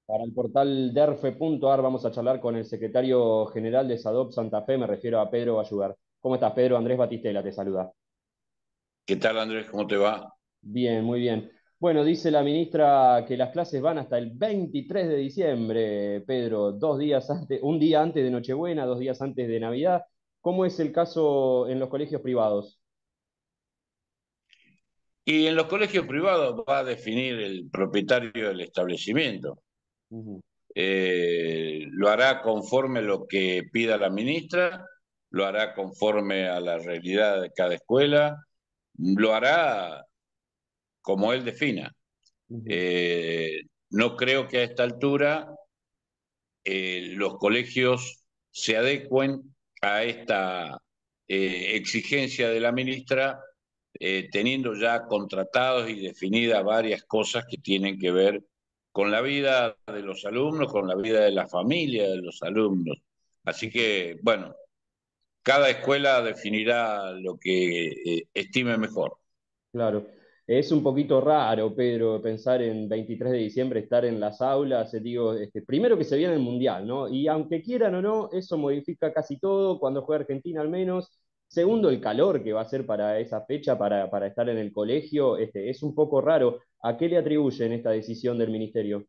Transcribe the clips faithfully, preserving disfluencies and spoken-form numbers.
Para el portal derfe punto ar vamos a charlar con el secretario general de SADOP Santa Fe, me refiero a Pedro Bayugar. ¿Cómo estás, Pedro? Andrés Batistela te saluda. ¿Qué tal, Andrés? ¿Cómo te va? Bien, muy bien. Bueno, dice la ministra que las clases van hasta el veintitrés de diciembre, Pedro, dos días antes, un día antes de Nochebuena, dos días antes de Navidad. ¿Cómo es el caso en los colegios privados? Y en los colegios privados va a definir el propietario del establecimiento. Ujú. Eh, lo hará conforme lo que pida la ministra, lo hará conforme a la realidad de cada escuela, lo hará como él defina. Ujú. Eh, no creo que a esta altura eh, los colegios se adecuen a esta eh, exigencia de la ministra, eh, teniendo ya contratados y definidas varias cosas que tienen que ver con la vida de los alumnos, con la vida de la familia de los alumnos. Así Ujú. que, bueno, cada escuela definirá lo que eh, estime mejor. Claro, es un poquito raro, Pedro, pensar en veintitrés de diciembre estar en las aulas. Eh, digo, este, primero que se viene el Mundial, ¿no? Y aunque quieran o no, eso modifica casi todo, cuando juega Argentina al menos. Segundo, el calor que va a ser para esa fecha, para, para estar en el colegio, este, es un poco raro. ¿A qué le atribuyen esta decisión del ministerio?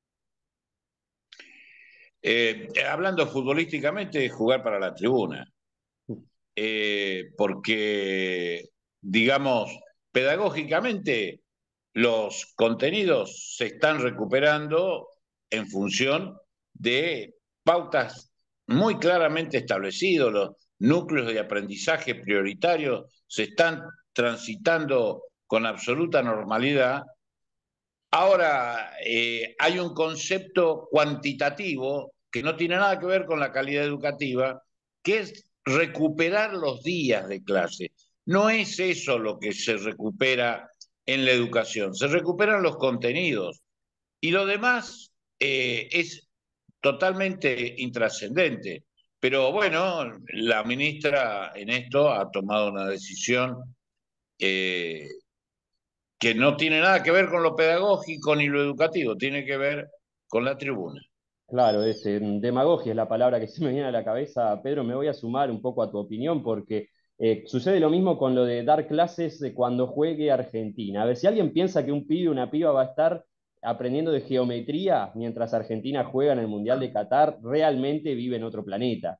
Eh, hablando futbolísticamente, jugar para la tribuna. Eh, porque, digamos, pedagógicamente los contenidos se están recuperando en función de pautas muy claramente establecidas, los núcleos de aprendizaje prioritarios se están transitando con absoluta normalidad. Ahora, eh, hay un concepto cuantitativo que no tiene nada que ver con la calidad educativa, que es recuperar los días de clase. No es eso lo que se recupera en la educación, se recuperan los contenidos y lo demás eh, es totalmente intrascendente. Pero bueno, la ministra en esto ha tomado una decisión eh, que no tiene nada que ver con lo pedagógico ni lo educativo, tiene que ver con la tribuna. Claro, este, demagogia es la palabra que se me viene a la cabeza. Pedro, me voy a sumar un poco a tu opinión porque eh, sucede lo mismo con lo de dar clases de cuando juegue Argentina. A ver, si alguien piensa que un pibe o una piba va a estar aprendiendo de geometría mientras Argentina juega en el Mundial de Qatar, realmente vive en otro planeta.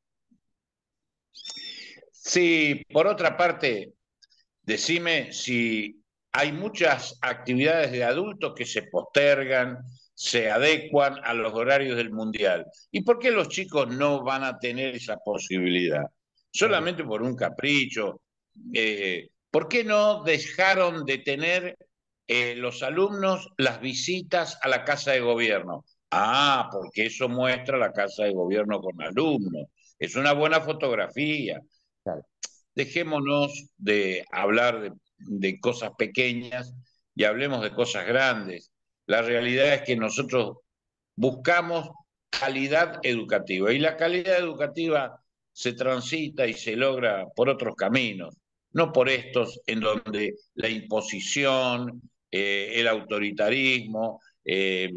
Sí, por otra parte, decime si hay muchas actividades de adultos que se postergan, se adecuan a los horarios del mundial. ¿Y por qué los chicos no van a tener esa posibilidad? Claro. Solamente por un capricho. Eh, ¿por qué no dejaron de tener eh, los alumnos las visitas a la casa de gobierno? Ah, porque eso muestra la casa de gobierno con alumnos. Es una buena fotografía. Claro. Dejémonos de hablar de, de cosas pequeñas y hablemos de cosas grandes. La realidad es que nosotros buscamos calidad educativa y la calidad educativa se transita y se logra por otros caminos, no por estos en donde la imposición, eh, el autoritarismo, eh,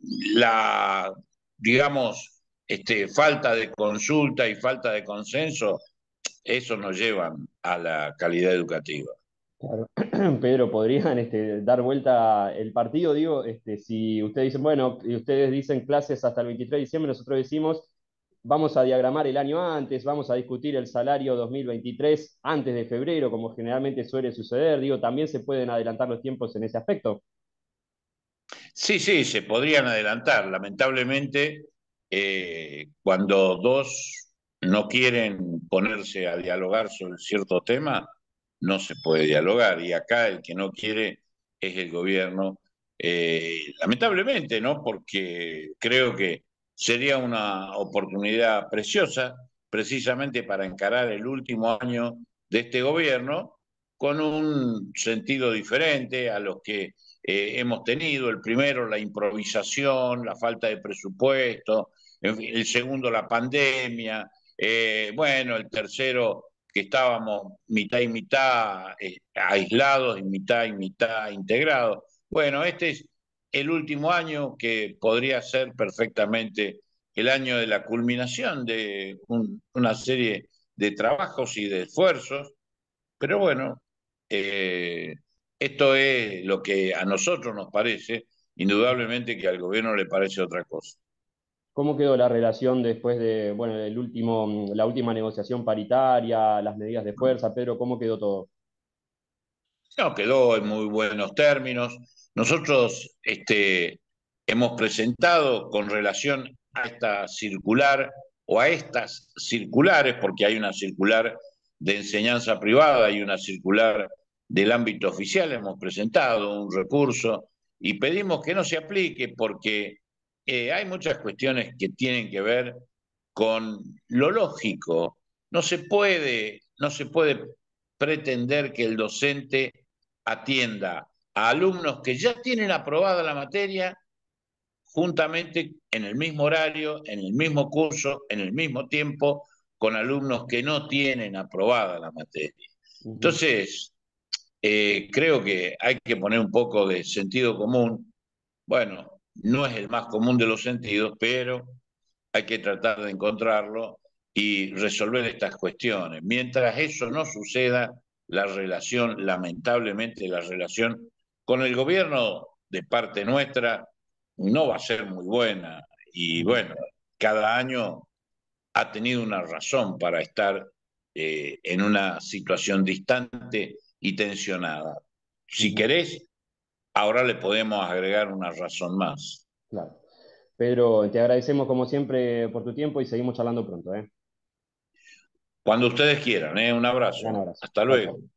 la, digamos, este, falta de consulta y falta de consenso, eso nos lleva a la calidad educativa. Claro. Pedro, ¿podrían este, dar vuelta el partido? Digo, este, si ustedes dicen, bueno, y ustedes dicen clases hasta el veintitrés de diciembre, nosotros decimos, vamos a diagramar el año antes, vamos a discutir el salario dos mil veintitrés antes de febrero, como generalmente suele suceder. Digo, también se pueden adelantar los tiempos en ese aspecto. Sí, sí, se podrían adelantar. Lamentablemente, eh, cuando dos no quieren ponerse a dialogar sobre cierto tema, no se puede dialogar. Y acá el que no quiere es el gobierno. Eh, lamentablemente, ¿no? Porque creo que sería una oportunidad preciosa precisamente para encarar el último año de este gobierno con un sentido diferente a los que eh, hemos tenido. El primero, la improvisación, la falta de presupuesto, en fin, el segundo, la pandemia, eh, bueno, el tercero, que estábamos mitad y mitad eh, aislados y mitad y mitad integrados. Bueno, este es el último año que podría ser perfectamente el año de la culminación de un, una serie de trabajos y de esfuerzos, pero bueno, eh, esto es lo que a nosotros nos parece, indudablemente que al gobierno le parece otra cosa. ¿Cómo quedó la relación después de, bueno, el último, la última negociación paritaria, las medidas de fuerza, Pedro? ¿Cómo quedó todo? No, quedó en muy buenos términos. Nosotros este, hemos presentado con relación a esta circular o a estas circulares, porque hay una circular de enseñanza privada y una circular del ámbito oficial, hemos presentado un recurso y pedimos que no se aplique porque eh, hay muchas cuestiones que tienen que ver con lo lógico. No se puede, no se puede pretender que el docente atienda a alumnos que ya tienen aprobada la materia juntamente en el mismo horario, en el mismo curso, en el mismo tiempo, con alumnos que no tienen aprobada la materia. Ujú. Entonces, eh, creo que hay que poner un poco de sentido común. Bueno, no es el más común de los sentidos, pero hay que tratar de encontrarlo y resolver estas cuestiones. Mientras eso no suceda, la relación, lamentablemente, la relación con el gobierno de parte nuestra no va a ser muy buena. Y Ujú. bueno, cada año ha tenido una razón para estar eh, en una situación distante y tensionada. Si Ujú. querés, ahora le podemos agregar una razón más. Claro. Pedro, te agradecemos como siempre por tu tiempo y seguimos charlando pronto, ¿eh? Cuando ustedes quieran, ¿eh? Un Gran abrazo. abrazo. Hasta Chao, chao. luego.